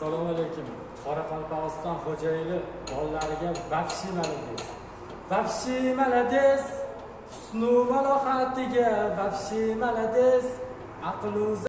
Assalomu alaykum. Qoraqalpog'iston xo'jayini bolalariga vahshiy malades. Vahshiy malades. Husnu malahatiga vahshiy malades. Aqlu